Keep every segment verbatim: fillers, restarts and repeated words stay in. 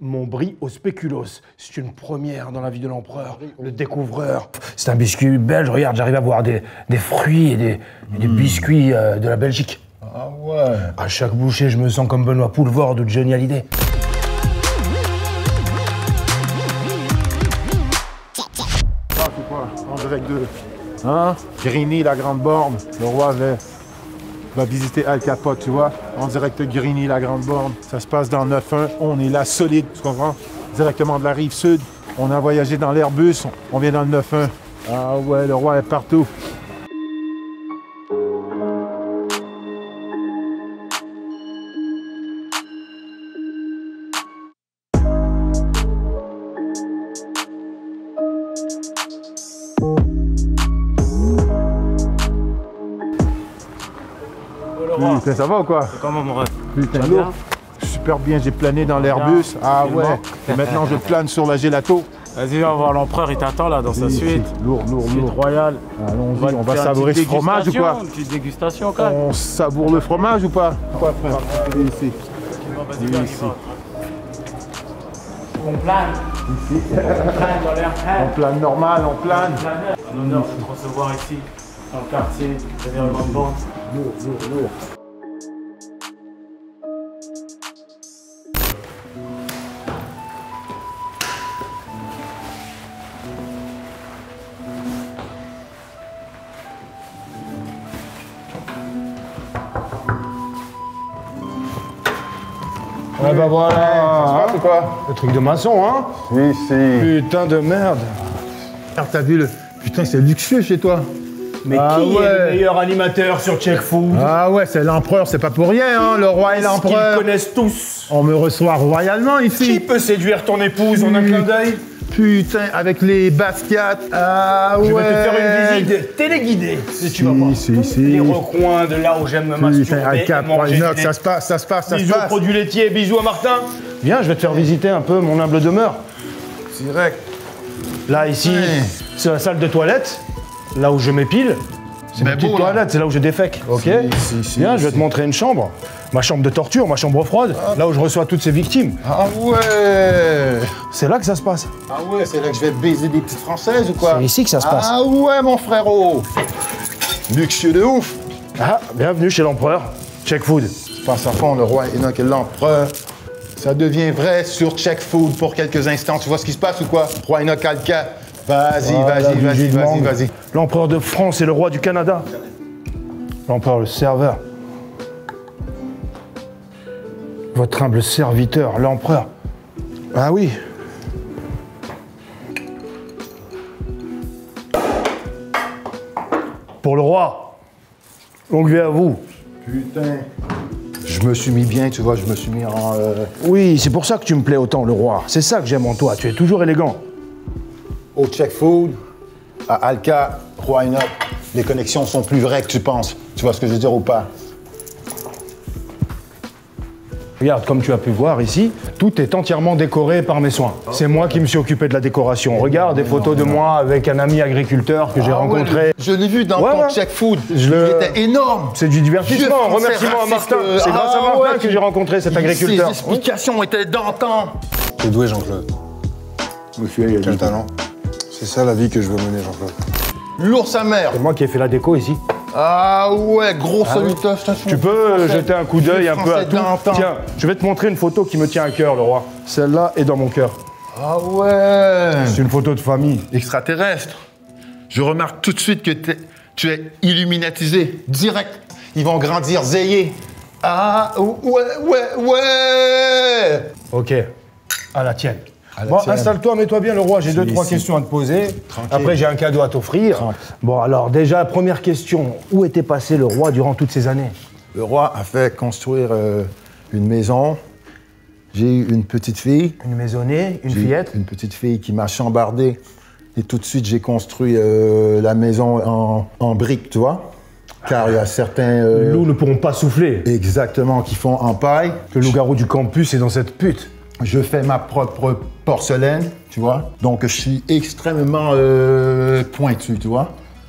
mon brie au spéculoos. C'est une première dans la vie de l'empereur, le découvreur. C'est un biscuit belge, regarde, j'arrive à voir des, des fruits et des, et des biscuits euh, de la Belgique. Ah ouais. À chaque bouchée, je me sens comme Benoît Poulvord ou Johnny Hallyday. Ah, c'est quoi? En direct de... Hein? Grigny, la grande borne. Le roi va, va visiter Al Capote, tu vois? En direct de Grigny, la grande borne. Ça se passe dans neuf un. On est là, solide, tu comprends? Directement de la rive sud. On a voyagé dans l'Airbus. On vient dans le neuf un. Ah ouais, le roi est partout. Putain, ça va ou quoi? Comment mon rêve? Putain, lourd. Super bien, j'ai plané dans l'Airbus. Ah ouais. Et maintenant, je plane sur la gelato. Vas-y, viens voir l'empereur, il t'attend là dans sa Si, suite. si. Lourd, lourd, Suite lourd. royale. Allons-y, on va faire une savourer ce petite fromage ou quoi? dégustation, Une petite dégustation quand même. On savoure le fromage ou pas? Quoi, frère? Ici. Vas-y, viens, Ici. on y va. On plane. Ici. On plane dans l'air On plane normal, on plane. Un honneur de te recevoir ici, dans le quartier, c'est-à-dire le grande bande. Lourd, lourd, lourd. Ouais bah voilà, Ça se passe ou quoi? le truc de maçon, hein? Ici. Putain de merde. T'as vu le... Putain, c'est luxueux chez toi. Mais Ah qui ouais. est le meilleur animateur sur Check Food? Ah ouais, c'est l'empereur, c'est pas pour rien, hein, le roi et Est-ce qu'ils l'empereur. connaissent tous. On me reçoit royalement Qui ici. peut séduire ton épouse en un clin d'œil? Putain, avec les Basquiat. Ah ouais. Je vais te faire une visite téléguidée. Si tu vas voir si, tous si. les recoins de là où j'aime me Putain, masturber à et Cap, manger Inox, du ça lait. se passe, ça se passe, ça se Bisous aux passe. produits laitiers, bisous à Martin. Viens, je vais te faire visiter un peu mon humble demeure. Direct. Là, ici, Ouais. c'est la salle de toilette. Là où je m'épile. C'est ma Mais petite beau, là. toilette, c'est là où je défèque. Ok. si, si, Viens, je vais si. te montrer une chambre. Ma chambre de torture, ma chambre froide. Là où je reçois toutes ces victimes. Ah ouais. C'est là que ça se passe. Ah ouais, c'est là que je vais baiser des petites françaises ou quoi? C'est ici que ça se passe. Ah ouais, mon frérot. Luxueux de ouf. Ah, bienvenue chez l'empereur. Check Food. Je passe à fond, le roi Enoch et l'empereur. Ça devient vrai sur Check Food pour quelques instants. Tu vois ce qui se passe ou quoi? Roi Enoch Alka. Vas-y, Voilà, vas-y, du vas-y, jus de vas-y, mangue. vas-y. L'empereur de France et le roi du Canada. L'empereur, le serveur. Votre humble serviteur, l'empereur. Ah oui. Pour le roi. Longue vie à vous. Putain. Je me suis mis bien, tu vois, je me suis mis en... euh, Oui, c'est pour ça que tu me plais autant, le roi. C'est ça que j'aime en toi. Tu es toujours élégant. au Check Food, à Alka, Roi Enoch. Les connexions sont plus vraies que tu penses. Tu vois ce que je veux dire ou pas? Regarde, comme tu as pu voir ici, tout est entièrement décoré par mes soins. C'est moi qui me suis occupé de la décoration. Regarde des photos de moi avec un ami agriculteur que j'ai Ah ouais, rencontré. je l'ai vu dans Ouais, ton ouais. Check Food. Je le- Il était énorme. C'est du divertissement. Vieux Français Remerciement à raciste, Martin. euh, C'est grâce ah à Martin ouais, que tu- j'ai rencontré cet agriculteur. Ses explications étaient d'antan. T'es doué, Jean-Claude. Monsieur, il a Quel talent. C'est ça la vie que je veux mener, Jean-Claude. Lourd sa mère. C'est moi qui ai fait la déco ici. Ah ouais, gros salutation. Tu peux jeter un coup d'œil un peu à Français tout. d'antan. Tiens, je vais te montrer une photo qui me tient à cœur, le roi. Celle-là est dans mon cœur. Ah ouais. C'est une photo de famille. Extraterrestre. Je remarque tout de suite que t'es- tu es illuminatisé. Direct. Ils vont grandir zéyés. Ah ouais, ouais, ouais. Ok, à la tienne. À la Bon, tienne. installe-toi, mets-toi bien, le roi. J'ai deux, Si, trois si. questions à te poser. Tranquille. Après, j'ai un cadeau à t'offrir. Tranquille. Bon, alors, déjà, première question. Où était passé le roi durant toutes ces années? Le roi a fait construire euh, une maison. J'ai eu une petite fille. Une maisonnée, une J'ai eu fillette. Une petite fille qui m'a chambardé. Et tout de suite, j'ai construit euh, la maison en, en briques, tu vois. Car il y a certains... euh, Loups ne pourront pas souffler. Exactement, qui font en paille. Le loup-garou du campus est dans cette pute. Je fais ma propre porcelaine, tu vois. Donc, je suis extrêmement euh, pointu, tu vois.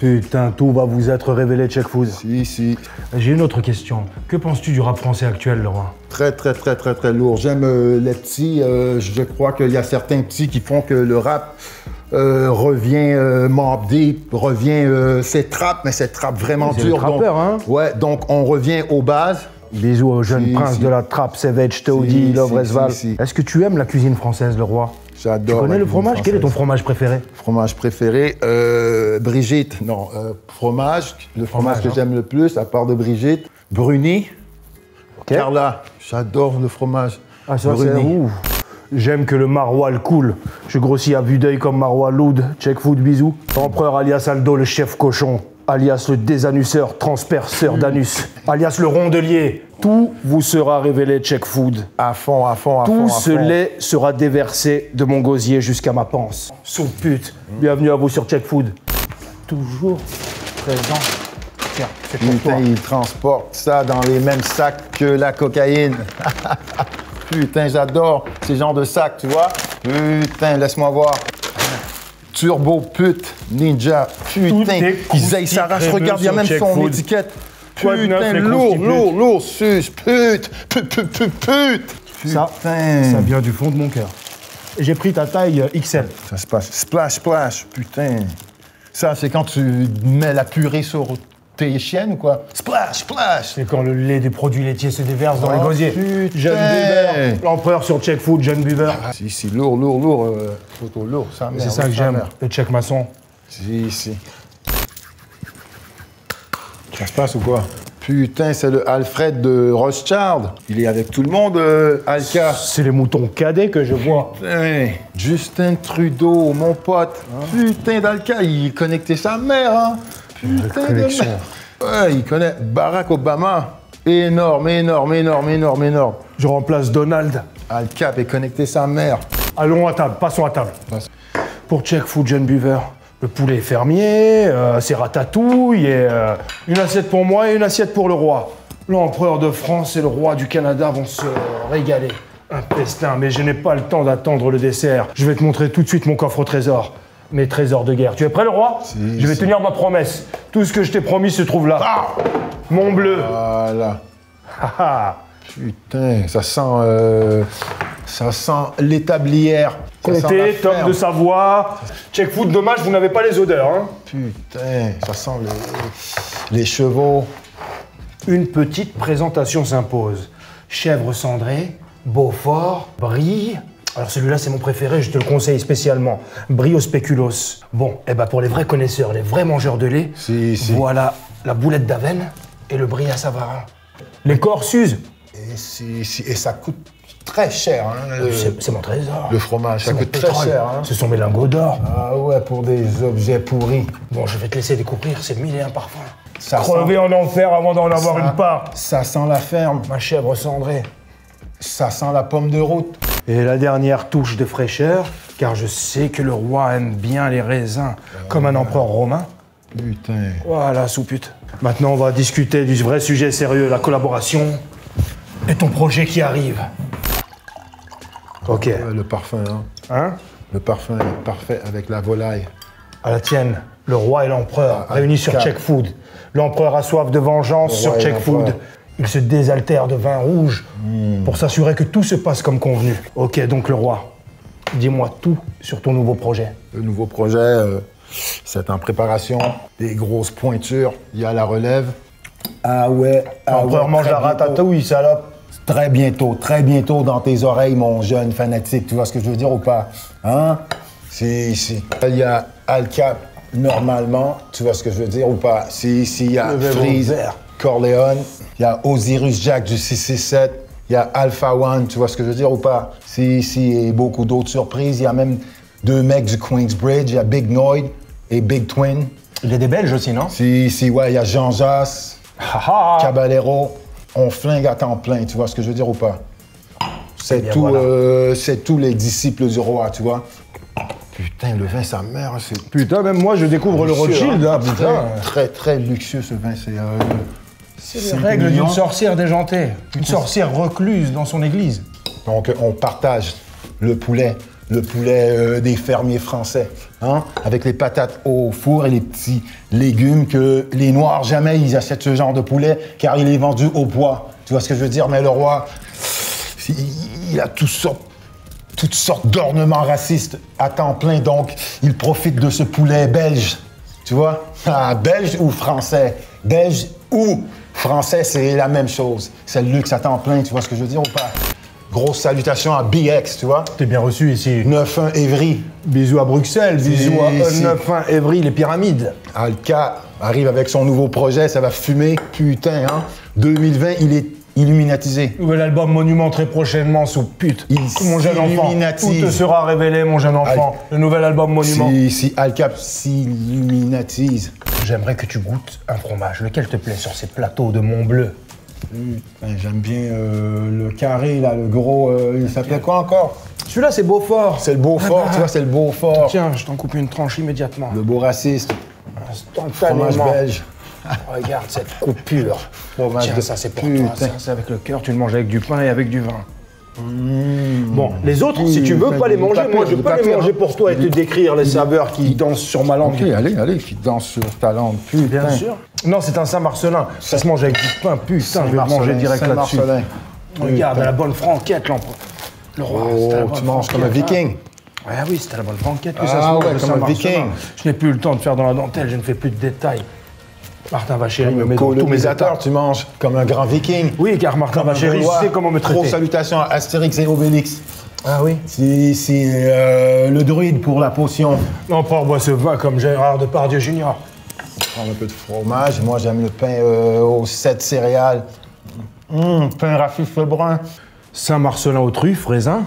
Putain, tout va vous être révélé, Check Food. Si, si. J'ai une autre question. Que penses-tu du rap français actuel, Laurent? Très, très, très, très, très lourd. J'aime euh, les petits. Euh, je crois qu'il y a certains petits qui font que le rap euh, revient euh, Mobb Deep, revient. Euh, c'est trap, mais c'est trap vraiment C'est dur. le trappeur, donc, hein? Ouais, donc on revient aux bases. Bisous au jeune Si, prince si. de la trappe, Savage, Toddy, Si, Love si, Resval. si, si. Est-ce que tu aimes la cuisine française, le roi? J'adore. Tu connais la le cuisine fromage? Quel est ton française. fromage préféré? Fromage préféré, euh, Brigitte. Non, euh, fromage, le fromage, Fromage, que hein. j'aime le plus, à part de Brigitte. Bruni. Carla, j'adore le fromage. Ah, ça, c'est Bruni. ouf. J'aime que le maroilles coule. Je grossis à vue d'œil comme Marois Loud. Check Food, bisous. Empereur alias Aldo, le chef cochon. Alias le désannusseur, transperceur d'anus. Alias le rondelier. Tout vous sera révélé, Check Food. À fond, à fond, à fond. Tout à ce fond. lait sera déversé de mon gosier jusqu'à ma panse. Sous pute. Bienvenue à vous sur Check Food. Toujours présent. Tiens, c'est pour toi. Putain, ils transportent ça dans les mêmes sacs que la cocaïne. Putain, j'adore ces genres de sacs, tu vois. Putain, laisse-moi voir. Turbo pute, ninja. Putain, est ils aillent s'arrachent. crémeux Regarde, il y a sur même Check son Food. étiquette. Quoi de neuf, Putain, les lourd, croustilles lourd, lourd, sus, pute, pute, pute, pute, pute. Ça, Putain. ça vient du fond de mon cœur. J'ai pris ta taille X L. Ça se passe. Splash, splash, putain. Ça, c'est quand tu mets la purée sur tes chiennes ou quoi? Splash, splash. C'est quand le lait des produits laitiers se déverse dans Oh, les gosiers. putain. Jeune buveur. L'empereur sur Check Food, jeune buveur. Ah, si, si, lourd, lourd, lourd. Euh, photo lourd, ça merde. C'est ça que j'aime, le check maçon. Si, si. Ça se passe ou quoi? Putain, c'est le Alfred de Rothschild. Il est avec tout le monde, euh, Alka. C'est les moutons cadets que je vois. Putain, Justin Trudeau, mon pote. Putain, d'Alka, il connaissait sa mère, hein. Putain de connexion. merde. Ouais, il connaît Barack Obama. Énorme, énorme, énorme, énorme, énorme. Je remplace Donald. Al-Cap est connecté sa mère. Allons à table, passons à table. Passe. Pour Check Food, jeune buveur, le poulet est fermier, euh, c'est ratatouille, et euh, une assiette pour moi et une assiette pour le roi. L'empereur de France et le roi du Canada vont se régaler. Un festin, mais je n'ai pas le temps d'attendre le dessert. Je vais te montrer tout de suite mon coffre au trésor. Mes trésors de guerre. Tu es prêt, le roi? Si, Je vais si. tenir ma promesse. Tout ce que je t'ai promis se trouve là. Mon bleu. Voilà. Ah, ah. Putain, ça sent... euh, ça sent l'établière. Ça sent Comté, la top ferme. de Savoie. Check Food, dommage, vous n'avez pas les odeurs. Hein. Putain, ça sent les, les chevaux. Une petite présentation s'impose. Chèvre cendrée, Beaufort, Brie. Alors celui-là, c'est mon préféré, je te le conseille spécialement. Brie au spéculoos. Bon, eh ben pour les vrais connaisseurs, les vrais mangeurs de lait, Si, si. voilà la boulette d'Avenne et le Brie à Savarin. Les corps s'usent. Et, si, si, et ça coûte très cher, hein, le, C'est c'est mon trésor. le fromage. Ça C'est mon coûte très pétrole. cher. Hein. Ce sont mes lingots d'or. Ah ouais, pour des objets pourris. Bon, je vais te laisser découvrir ces mille et un parfums. Ça Crever sent- en enfer avant d'en avoir ça- une part. Ça sent la ferme. Ma chèvre cendrée. Ça sent la pomme de route. Et la dernière touche de fraîcheur, car je sais que le roi aime bien les raisins, comme un empereur romain. Putain. Voilà, soupute. Maintenant, on va discuter du vrai sujet sérieux, la collaboration et ton projet qui arrive. Ok. Ouais, le parfum, hein. Hein? Le parfum est parfait avec la volaille. À la tienne, le roi et l'empereur, Ah, réunis sur calme. Check Food. L'empereur a soif de vengeance Le sur roi et Check Food. l'empereur. Il se désaltère de vin rouge Hmm. pour s'assurer que tout se passe comme convenu. Ok, donc le roi, dis-moi tout sur ton nouveau projet. Le nouveau projet, euh, c'est en préparation. Des grosses pointures. Il y a la relève. Ah ouais. Ah L'empereur ouais, mange très la bientôt. ratatouille, salope. Très bientôt, très bientôt dans tes oreilles, mon jeune fanatique. Tu vois ce que je veux dire ou pas? Hein? Si, si. Il y a Al-Cap, normalement. Tu vois ce que je veux dire ou pas? Si, si, il y a Levez vos Freeze, verres. Corleone. Il y a Osiris Jack du six six sept. Il y a Alpha One. Tu vois ce que je veux dire ou pas? Si, si, et beaucoup d'autres surprises. Il y a même deux mecs du Queensbridge. Il y a Big Noid et Big Twin. Il y a des Belges aussi, non? Si, si, ouais, il y a Jean Jass, Ah, ah. Caballero. On flingue à temps plein, tu vois ce que je veux dire ou pas? C'est Eh bien, tout, voilà. euh, c'est tous les disciples du roi, tu vois? Putain, le vin, sa mère, c'est... Putain, même moi, je découvre le luxueux, Rothschild, hein. hein, putain. Très, très luxueux, ce vin, c'est... Euh, C'est cinq les règles millions. d'une sorcière déjantée. Une sorcière recluse dans son église. Donc, on partage le poulet, le poulet euh, des fermiers français, hein? Avec les patates au four et les petits légumes que les Noirs, jamais ils achètent ce genre de poulet car il est vendu au poids. Tu vois ce que je veux dire? Mais le roi, il, il a toutes sortes, toutes sortes d'ornements racistes à temps plein, donc il profite de ce poulet belge. Tu vois? Ah, belge ou français? Belge ou français, c'est la même chose. C'est le luxe à temps plein, tu vois ce que je veux dire ou pas? Grosse salutation à B X, tu vois? T'es bien reçu ici. neuf un Évry. Bisous à Bruxelles, bisous à Ici. neuf un Évry, les pyramides. Alka arrive avec son nouveau projet, ça va fumer, putain, hein? deux mille vingt, il est illuminatisé. Nouvel album Monument très prochainement sous pute. Il Mon jeune enfant, s'illuminatise. tout te sera révélé, mon jeune enfant. Le nouvel album Monument. Si, si Alka s'illuminatise. J'aimerais que tu goûtes un fromage. Lequel te plaît sur ces plateaux de Mont-Bleu? Putain, j'aime bien euh, le carré, là, le gros... euh, il s'appelait quoi encore? Celui-là, c'est Beaufort. C'est le Beaufort, tu vois, c'est le Beaufort. Tiens, je t'en coupe une tranche immédiatement. Le beau raciste. Instantanément. Fromage belge. Regarde cette coupure. Fromage Tiens, de- ça c'est pour Putain. toi. Ça, c'est avec le cœur. Tu le manges avec du pain et avec du vin. Bon, les autres, si tu veux Mmh, pas les il est manger, pas moi pire, je il est peux pas les pire, manger hein. pour toi et te décrire les saveurs qui dansent sur ma langue. Ok, allez, allez, qui danse sur ta langue. Putain. Bien sûr. Non, c'est un Saint-Marcelin. Ça se mange avec du pain. Putain, je vais manger direct là-dessus. Saint-Marcelin. Regarde, la bonne franquette, l'empereur. Le roi, c'était la Oh, bonne tu manges comme un franquette, viking. hein. Ouais, oui, c'était la bonne franquette que ça Ah se mange, ouais, le comme un Saint-Marcelin. viking. Je n'ai plus le temps de faire dans la dentelle, je ne fais plus de détails. Martin Vachéry me met dans tous mes Colonisateur, états. tu manges comme un grand viking. Oui, car Martin Comme un Vachéry Gaulois. sait comment me Gros traiter. salutations à Astérix et Obélix. Ah oui? C'est c'est, euh, le druide pour la potion. L'empereur boit ce vin comme Gérard Depardieu junior Prends un peu de fromage. Moi, j'aime le pain euh, aux sept céréales. Hum, pain rafif brun. Saint-Marcelin aux truffes, raisin.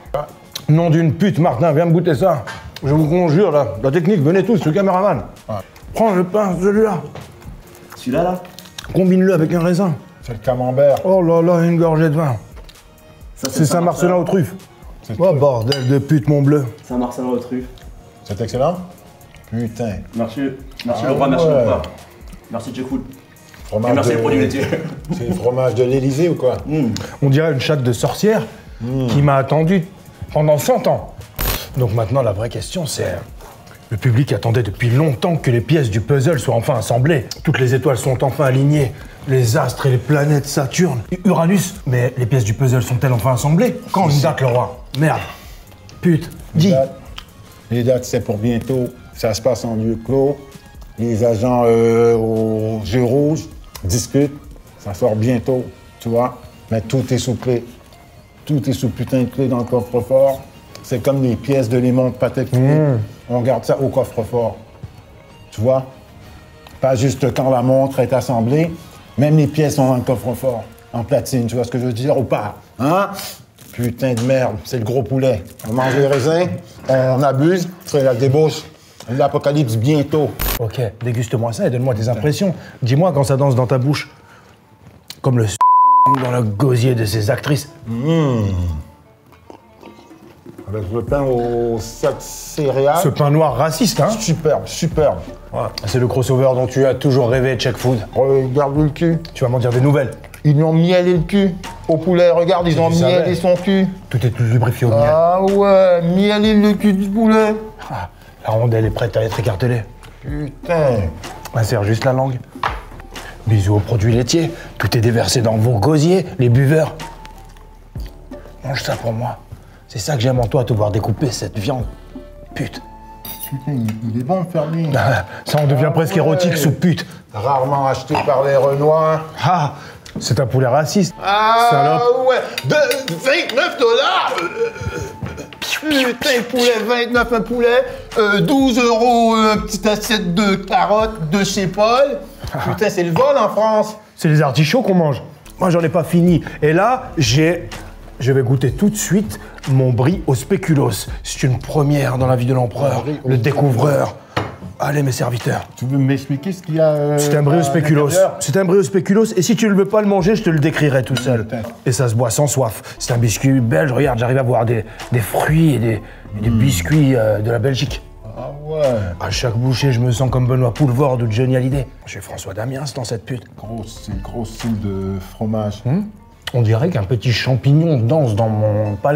Nom d'une pute, Martin, viens me goûter ça. Je vous conjure, là, la technique, venez tous, le caméraman. Prends le pain, celui-là. Celui-là, là Combine-le avec un raisin. C'est le camembert. Oh là là, une gorgée de vin. Ça, C'est Saint-Marcelin aux truffes. Oh bordel de pute, mon bleu. Saint-Marcelin aux truffes. C'est excellent. Putain. Merci. Merci Ah le roi, merci ouais. mon frère. Merci Jekyll. Et Fromage merci les de- produits laitiers. C'est le fromage de l'Élysée ou quoi? On dirait une chatte de sorcière qui m'a attendu pendant cent ans. Donc maintenant, la vraie question, c'est... Le public attendait depuis longtemps que les pièces du puzzle soient enfin assemblées. Toutes les étoiles sont enfin alignées. Les astres et les planètes, Saturne, Uranus. Mais les pièces du puzzle sont-elles enfin assemblées? Quand une date, le roi? Merde. Pute. Dis. Les dates, les dates, c'est pour bientôt. Ça se passe en lieu clos. Les agents euh, au jeu rouge discutent. Ça sort bientôt, tu vois. Mais tout est sous clé. Tout est sous putain de clé dans le coffre-fort. C'est comme les pièces de les montres Patek Philippe. On garde ça au coffre-fort. Tu vois? Pas juste quand la montre est assemblée. Même les pièces sont dans le coffre-fort. En platine, tu vois ce que je veux dire ou pas? Hein? Putain de merde, c'est le gros poulet. On mange les raisins, on abuse, c'est la débauche. L'apocalypse bientôt. Ok, déguste-moi ça et donne-moi tes impressions. Dis-moi quand ça danse dans ta bouche. Comme le dans le gosier de ces actrices. Avec le pain aux sept céréales. Ce pain noir raciste, hein? Superbe, superbe. Ouais. C'est le crossover dont tu as toujours rêvé, Check Food. Regarde le cul. Tu vas m'en dire des nouvelles. Ils lui ont mielé le cul. Au poulet, regarde, ils ont tu savais. mielé son cul. Tout est lubrifié au miel. Ah ouais, mielé le cul du poulet. Ah, la rondelle est prête à être écartelée. Putain. Insère juste la langue. Bisous aux produits laitiers. Tout est déversé dans vos gosiers, les buveurs. Mange ça pour moi. C'est ça que j'aime en toi, te voir découper cette viande. Pute. Putain, il, il est bon, le fermier. Ah, ça en devient Ah presque ouais. érotique sous pute. Rarement acheté par les Renois. Ah, c'est un poulet raciste. Ah Salope. ouais, de vingt-neuf dollars. Putain, poulet, vingt-neuf un poulet, euh, douze euros une petite assiette de carottes de chez Paul. Putain, c'est le vol en France. C'est les artichauts qu'on mange. Moi, j'en ai pas fini. Et là, j'ai... Je vais goûter tout de suite mon brie au spéculoos. C'est une première dans la vie de l'empereur, Brie au le découvreur. Allez, mes serviteurs. Tu veux m'expliquer ce qu'il y a euh, C'est un brie au à spéculoos. l'intérieur? C'est un brie au spéculoos. Et si tu ne veux pas le manger, je te le décrirai tout seul. Putain. Et ça se boit sans soif. C'est un biscuit belge. Regarde, j'arrive à boire des, des fruits et des, et des biscuits euh, de la Belgique. Ah ouais. À chaque bouchée, je me sens comme Benoît Poulvord ou Johnny Hallyday. Je suis François Damiens dans cette pute. Gros, c'est gros style de fromage. On dirait qu'un petit champignon danse dans mon palais.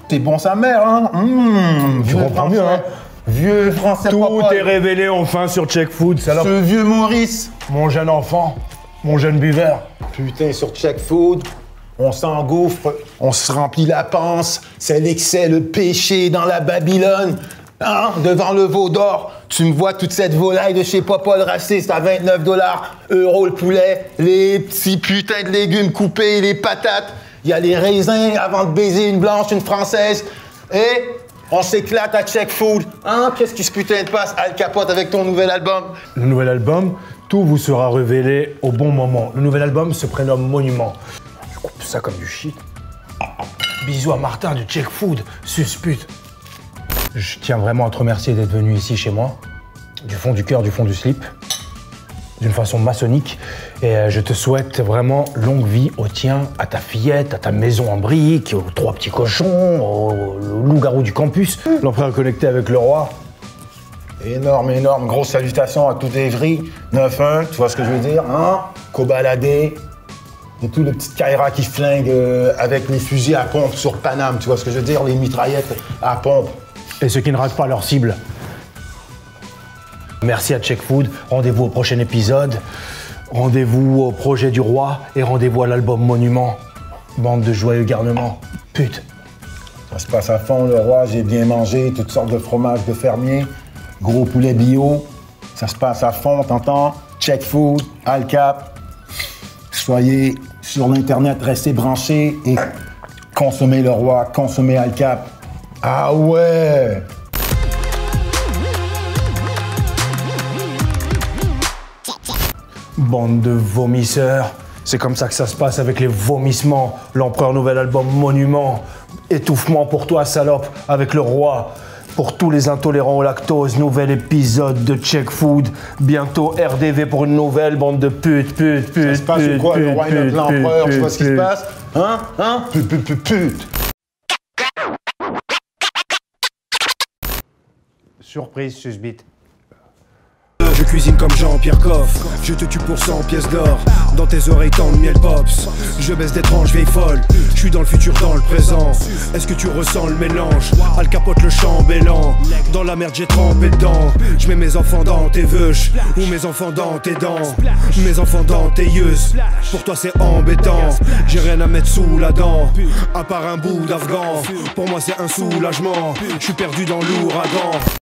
T'es bon sa mère, hein. Mmh, Tu vieux comprends mieux, Français. hein. Vieux français Tout papa. est révélé enfin sur Check Food, salope. Ce vieux Maurice. Mon jeune enfant, mon jeune buveur. Putain, sur Check Food, on s'engouffre, on se remplit la panse. C'est l'excès, le péché dans la Babylone. Hein? Devant le veau d'or, tu me vois toute cette volaille de chez Papa le raciste à vingt-neuf dollars, euros le poulet, les petits putains de légumes coupés, les patates. Il y a les raisins avant de baiser une blanche, une française. Et on s'éclate à Check Food. Hein? Qu'est-ce qui se putain de passe, Al Capote, avec ton nouvel album? Le nouvel album, tout vous sera révélé au bon moment. Le nouvel album se prénomme Monument. Je coupe ça comme du shit. Bisous à Martin de Check Food, suspute. Je tiens vraiment à te remercier d'être venu ici chez moi, du fond du cœur, du fond du slip, d'une façon maçonnique. Et je te souhaite vraiment longue vie au tien, à ta fillette, à ta maison en briques, aux trois petits cochons, au, au loup-garou du campus, l'empereur connecté avec le roi. Énorme, énorme. Grosse salutation à toute Évry. neuf un, tu vois ce que je veux dire, hein? Cobaladé. Et tout le petit Kaira qui flingue euh, avec les fusils à pompe sur Paname, tu vois ce que je veux dire? Les mitraillettes à pompe. Et ceux qui ne ratent pas leur cible. Merci à Check Food. Rendez-vous au prochain épisode. Rendez-vous au projet du roi et rendez-vous à l'album Monument. Bande de joyeux garnements. Pute. Ça se passe à fond, le roi. J'ai bien mangé toutes sortes de fromages de fermier. Gros poulet bio. Ça se passe à fond, t'entends? Check Food, Al Cap. Soyez sur l'Internet, restez branchés et consommez le roi, consommez Al Cap. Ah ouais! Bande de vomisseurs. C'est comme ça que ça se passe avec les vomissements. L'empereur, nouvel album Monument. Étouffement pour toi, salope, avec le roi. Pour tous les intolérants au lactose, nouvel épisode de Check Food. Bientôt R D V pour une nouvelle bande de putes, putes, putes. Ça se passe putes, ou quoi, putes, le roi et putes, notre l'empereur, putes, tu vois ce qui se putes. passe? Hein? Hein? Pute, pute, pute, pute. Surprise, susbite. Je cuisine comme Jean-Pierre Coff. Je te tue pour cent pièces d'or. Dans tes oreilles tant de miel pops. Je baisse d'étranges vieilles folles. Je suis dans le futur, dans le présent. Est-ce que tu ressens le mélange? Al Capote le chambellan. Dans la merde j'ai trempé dedans. Je mets mes enfants dans tes veuches. Ou mes enfants dans tes dents. Mes enfants dans tes yeux. Pour toi c'est embêtant. J'ai rien à mettre sous la dent. À part un bout d'afghan. Pour moi c'est un soulagement. Je suis perdu dans l'ouragan.